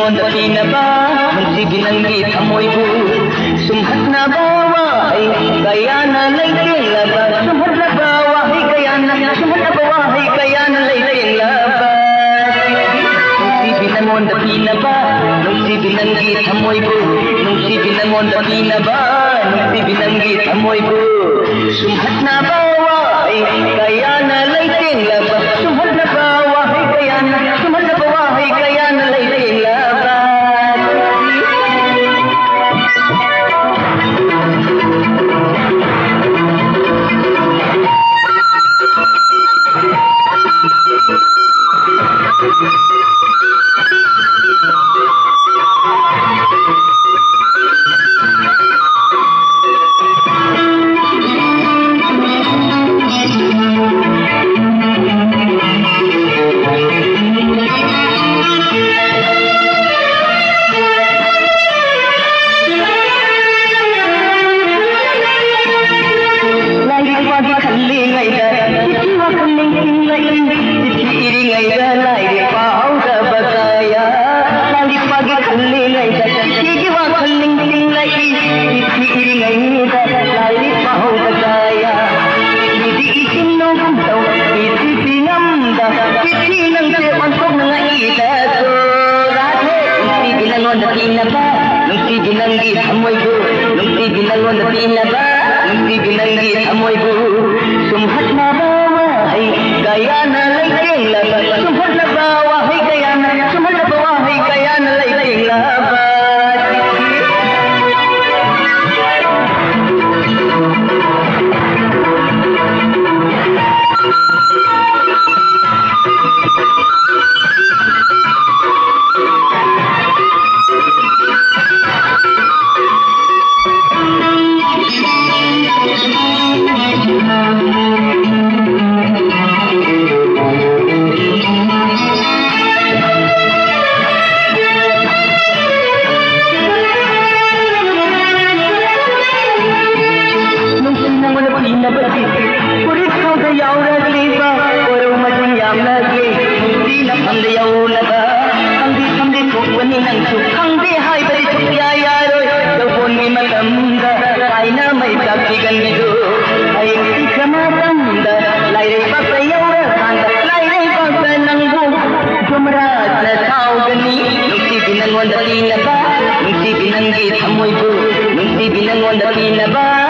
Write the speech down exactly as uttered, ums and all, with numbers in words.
nangonda pinaba Nungsibi nangi tamoybu Sumhatnaba wahay Kayana layting laba Sumhatlaba wahay kayana Sumhatlaba wahay kayana layting laba Nungsibi nangonda pinaba Nungsibi nangi tamoybu Nungsibi nangonda pinaba Nungsibi nangi tamoybu Sumhatnaba wahay Kayana layting laba Sumhatlaba wahay kayana Sumhatlaba wahay kayana layting laba Nungsi binang di tamoy bu, nungsi binang on the pinaba.